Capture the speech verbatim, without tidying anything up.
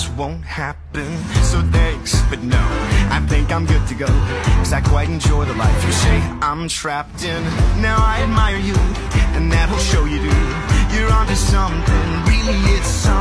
just won't happen. So thanks, but no, I think I'm good to go, cause I quite enjoy the life you say I'm trapped in. Now I admire you, and that'll show you do. You're onto something, really it's something.